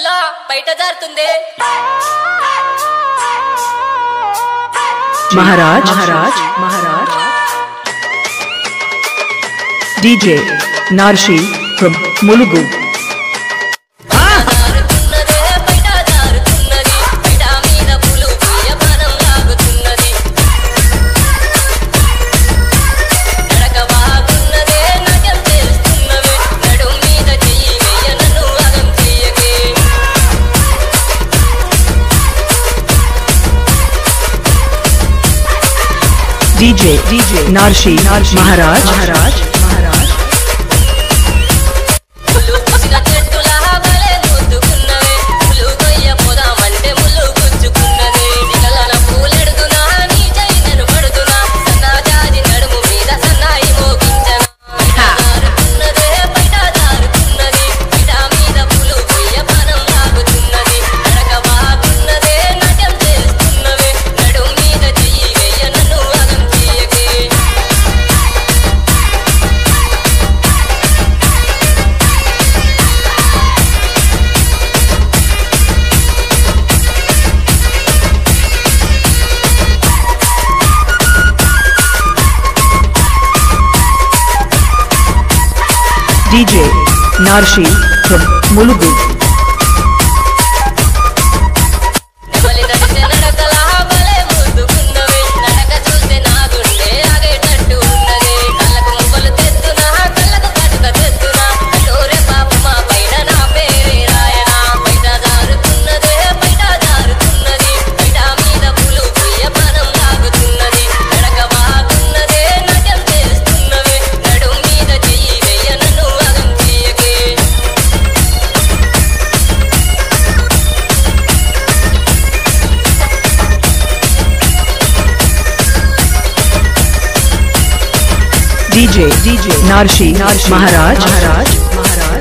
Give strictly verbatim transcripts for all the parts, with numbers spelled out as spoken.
పిల్ల బయట జారుతుందే महाराज महाराज महाराज DJ Narshi from mulugu DJ DJ Narshi महाराज महाराज महाराज DJ Narshi from mulugu DJ DJ Narshi महाराज महाराज महाराज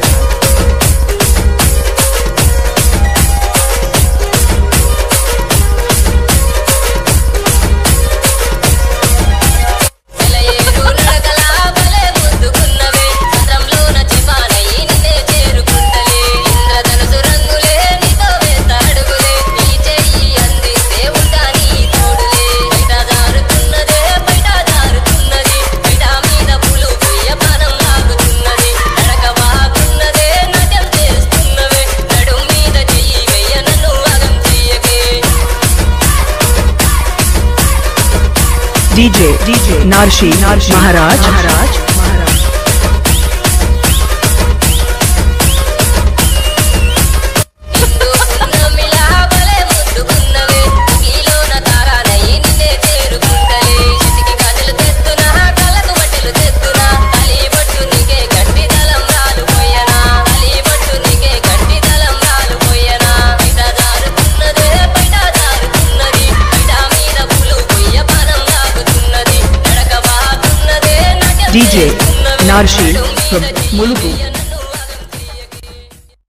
डीजे डीजे नार्शी महाराज महाराज डीजे नार्शी from mulugu।